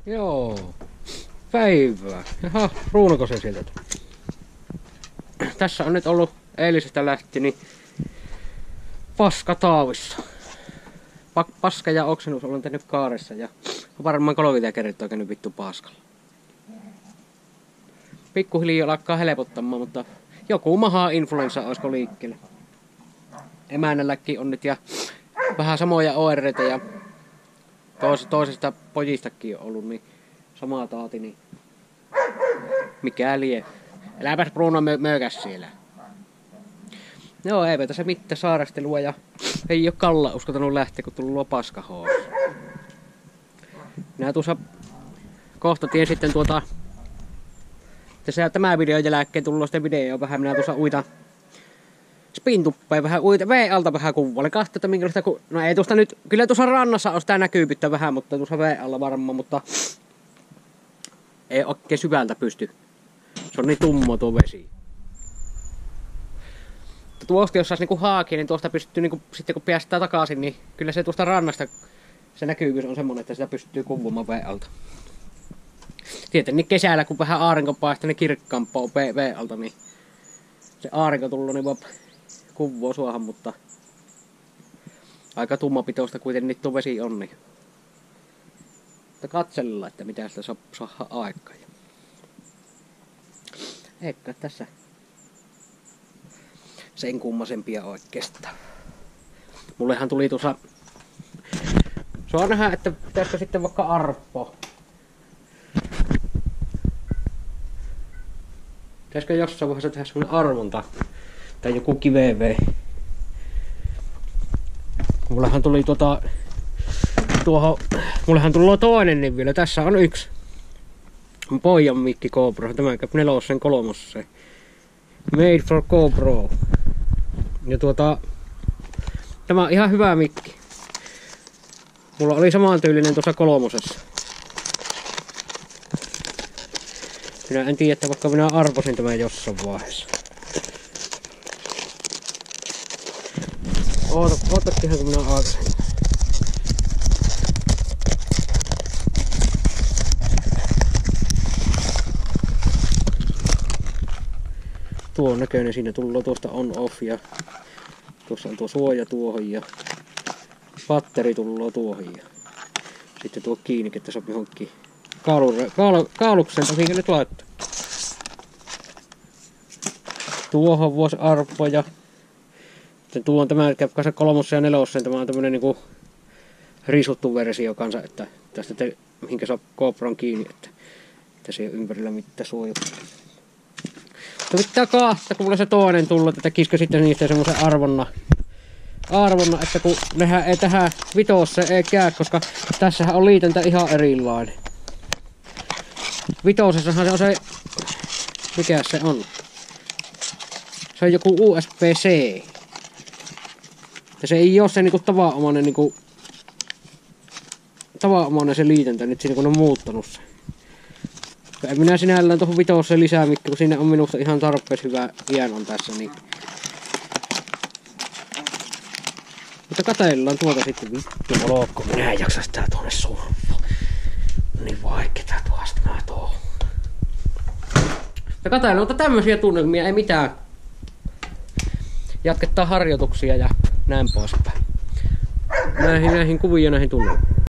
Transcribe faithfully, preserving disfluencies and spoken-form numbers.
Joo. Päivää. Jaha, ruunako se sieltä? Tässä on nyt ollut eilisestä lähti niin paska taavissa. Paska ja oksennus olen tehnyt kaaressa ja varmaan kolmekymmentä kertaa käynyt vittu paskalla. Pikkuhiljaa alkaa helpottamaan, mutta joku maha influenssa olisiko liikkeelle. Emännälläkin on nyt ja vähän samoja oireita ja tois, toisesta pojistakin on ollut niin sama taati, niin mikä lie. Äläpäs Bruno mö mökäs siellä. Joo, eipä tässä mitään saarastelua ja ei oo Kalla uskaltanut lähteä, kun tullut paska hoossa. Minä tuossa kohta tien sitten tuota, tässä tämä videon jälkeen tullut sitten video vähän, minä tuossa uita spintuppeen vähän uita, veen alta vähän kuvalle, kahta, että minkälaista ku... No ei tuosta nyt, kyllä tuossa rannassa on sitä näkyypyttä vähän, mutta tuossa veen alla varmaan, mutta ei oikein syvältä pysty. Se on niin tummo tuo vesi. Tuosta jos saisi niinku haaki, niin tuosta pystyy niinku, sitten kun päästään takaisin, niin kyllä se tuosta rannasta se näkyvyys on semmonen, että sitä pystyy kuvumaan veen alta. Tietenkin kesällä, kun vähän aurinko paistaa, niin kirkkaampaa veen alta, niin se aurinko tullut, niin voi kuvua suohan, mutta aika tummapitoista kuitenkin tuo vesi on, niin mutta katsellaan, että mitä sitä saa saada aikaan. Eikä tässä sen kummasempia oikeastaan. Mullehan tuli tuossa, saa nähdä, että pitäisikö sitten vaikka arppo. Pitäisikö jossain vaiheessa tehdä semmonen arvonta tai joku kivevee. Mullehan tuli tota tuohon, mullehan tullut toinen niin vielä, tässä on yksi. Pojan mikki GoPro, tämä käy nelosen kolmosen. Made for GoPro. Ja tuota, tämä on ihan hyvä mikki. Mulla oli samantyylinen tuossa kolmosessa. Minä en tiedä, että vaikka minä arvosin tämän jossain vaiheessa. Oota, ootattihan kun minä arvosin. Tuon näköinen siinä tullut tuosta on off ja tuossa on tuo suoja tuohon ja batteri tullut tuohon ja sitten tuo kiinni, että sopii johonkin kaal, kaalukseen toki nyt laittaa. Tuohon voisi arppo ja sitten tuo on tämä kanssa kolmosen ja nelosen, tämä on tämmönen niinku risuttu versio kanssa, että tästä te, mihinkä saa GoPron kiinni, että tässä ei ole ympärillä mitään suojuksia. Mutta pitää kahta, kun mulla se toinen tullut, että tekisikö sitten niistä semmoisen arvonna, arvonna, että kun nehän ei tähän vitossa ei käy, koska tässähän on liitäntä ihan erilainen. Vitosessahan se on se, mikä se on? Se on joku U S B-C. Ja se ei oo se niinku tavanomainen niinku, tavanomainen se liitäntä, nyt siinä kun on muuttanut se. En minä sinällään tuohon vitoseen lisää mikki, kun siinä on minusta ihan tarpeeksi hyvä iän on tässä, niin. Mutta katsellaan tuolta sitten vittu olokko, minä en jaksa sitä tuonne survoa. Niin vaikeeta tuosta mä tuohon. Ja katsellaan, mutta tämmösiä tunnelmia, ei mitään. Jatketaan harjoituksia ja näin poispäin. Näihin, näihin kuviin ja näihin tunnelmiin.